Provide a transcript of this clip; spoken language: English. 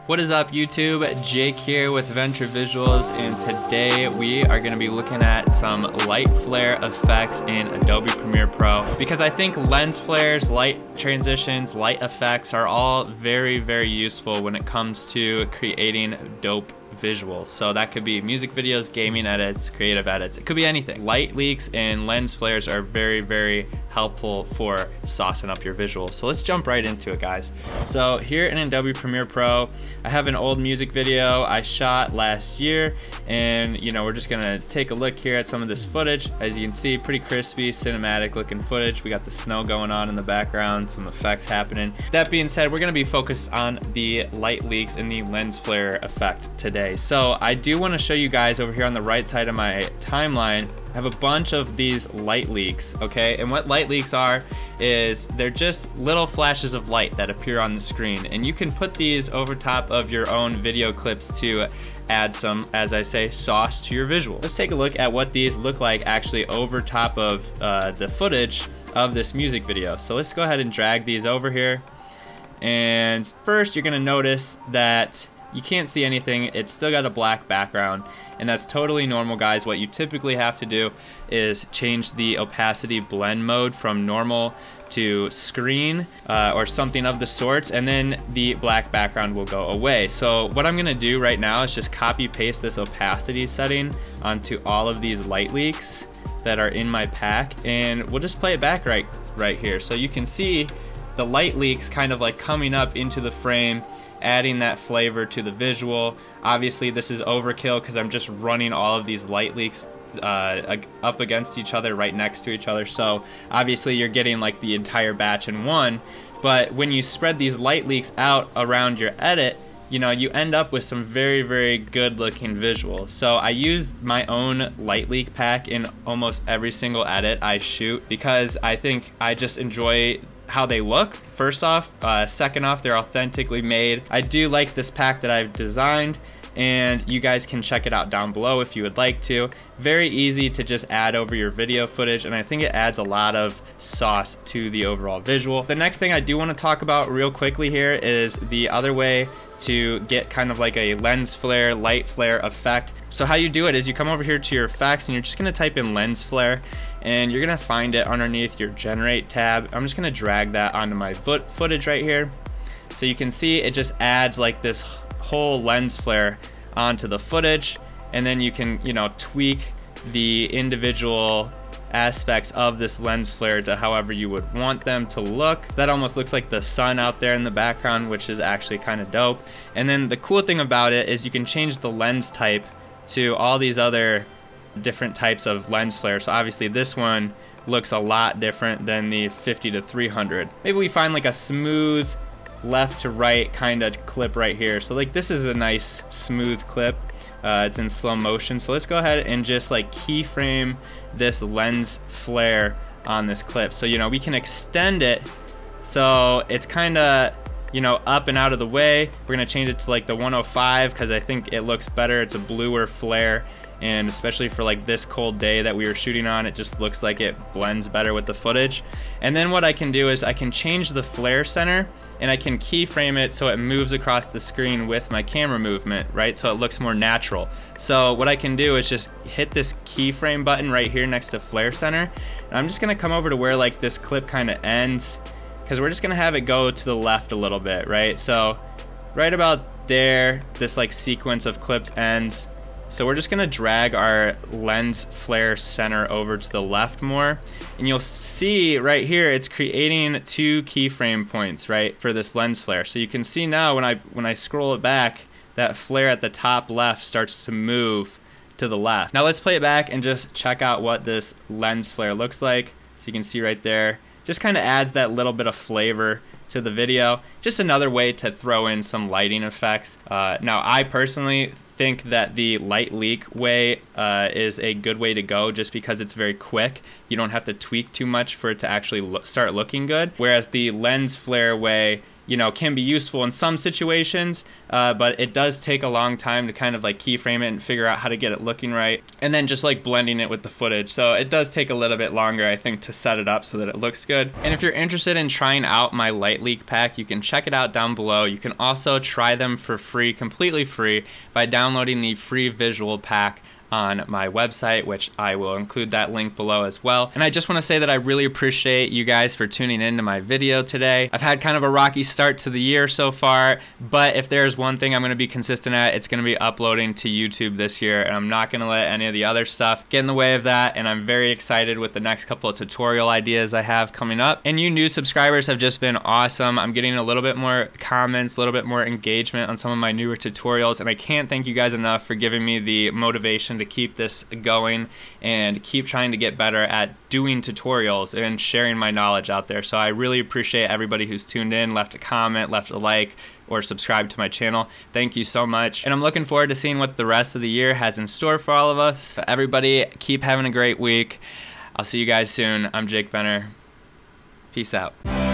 What is up YouTube? Jake here with Venture Visuals, and today we are going to be looking at some light flare effects in Adobe Premiere Pro, because I think lens flares, light transitions, light effects are all very useful when it comes to creating dope visuals. So that could be music videos, gaming edits, creative edits, it could be anything. Light leaks and lens flares are very helpful for saucing up your visuals. So let's jump right into it, guys. So here in Adobe Premiere Pro, I have an old music video I shot last year, and we're just gonna take a look here at some of this footage. As you can see, pretty crispy, cinematic looking footage. We got the snow going on in the background, some effects happening. That being said, we're gonna be focused on the light leaks and the lens flare effect today. So I do want to show you guys over here on the right side of my timeline, I have a bunch of these light leaks, okay? And what light leaks are is they're just little flashes of light that appear on the screen, and you can put these over top of your own video clips to add some, as I say, sauce to your visual. Let's take a look at what these look like actually over top of the footage of this music video. So let's go ahead and drag these over here. And first, you're gonna notice that you can't see anything. It's still got a black background, and that's totally normal, guys. What you typically have to do is change the opacity blend mode from normal to screen or something of the sorts, and then the black background will go away. So what I'm gonna do right now is just copy paste this opacity setting onto all of these light leaks that are in my pack, and we'll just play it back right here. So you can see the light leaks kind of like coming up into the frame, adding that flavor to the visual. Obviously this is overkill because I'm just running all of these light leaks up against each other, right next to each other. So obviously you're getting like the entire batch in one, but when you spread these light leaks out around your edit, you end up with some very good looking visuals. So I use my own light leak pack in almost every single edit I shoot, because I think I just enjoy how they look, first off. Second off, they're authentically made. I do like this pack that I've designed, and you guys can check it out down below if you would like to. Very easy to just add over your video footage, and I think it adds a lot of sauce to the overall visual. The next thing I do want to talk about real quickly here is the other way to get kind of like a lens flare, light flare effect. So how you do it is you come over here to your effects, and you're just gonna type in lens flare, and you're gonna find it underneath your generate tab. I'm just gonna drag that onto my footage right here. So you can see it just adds like this whole lens flare onto the footage, and then you can, tweak the individual aspects of this lens flare to however you would want them to look. That almost looks like the sun out there in the background, which is actually kind of dope. And then the cool thing about it is you can change the lens type to all these other different types of lens flare. So obviously this one looks a lot different than the 50 to 300. Maybe we find like a smooth left to right kind of clip right here. So like this is a nice smooth clip. It's in slow motion. So let's go ahead and just like keyframe this lens flare on this clip. So we can extend it so it's kind of up and out of the way. We're gonna change it to like the 105 because I think it looks better. It's a bluer flare, and especially for like this cold day that we were shooting on, it just looks like it blends better with the footage. And then what I can do is I can change the flare center, and I can keyframe it so it moves across the screen with my camera movement, right? So it looks more natural. So what I can do is just hit this keyframe button right here next to flare center, and I'm just gonna come over to where like this clip kind of ends, because we're just gonna have it go to the left a little bit, right? So right about there, this like sequence of clips ends. So we're just gonna drag our lens flare center over to the left more, and you'll see right here it's creating two keyframe points, right, for this lens flare. So you can see now when I scroll it back, that flare at the top left starts to move to the left. Now let's play it back and just check out what this lens flare looks like. So you can see right there, just kind of adds that little bit of flavor to the video. Just another way to throw in some lighting effects. Now I personally think that the light leak way is a good way to go, just because it's very quick. You don't have to tweak too much for it to actually start looking good. Whereas the lens flare way, you know, can be useful in some situations, but it does take a long time to kind of like keyframe it and figure out how to get it looking right, and then just like blending it with the footage. So it does take a little bit longer, I think, to set it up so that it looks good. And if you're interested in trying out my Light Leak pack, you can check it out down below. You can also try them for free, completely free, by downloading the free visual pack on my website, which I will include that link below as well. And I just want to say that I really appreciate you guys for tuning into my video today. I've had kind of a rocky start to the year so far, but if there's one thing I'm going to be consistent at, it's going to be uploading to YouTube this year, and I'm not going to let any of the other stuff get in the way of that. And I'm very excited with the next couple of tutorial ideas I have coming up. And you new subscribers have just been awesome. I'm getting a little bit more comments, a little bit more engagement on some of my newer tutorials, and I can't thank you guys enough for giving me the motivation to keep this going and keep trying to get better at doing tutorials and sharing my knowledge out there. So I really appreciate everybody who's tuned in, left a comment, left a like, or subscribed to my channel. Thank you so much. And I'm looking forward to seeing what the rest of the year has in store for all of us. So everybody, keep having a great week. I'll see you guys soon. I'm Jake Venner. Peace out.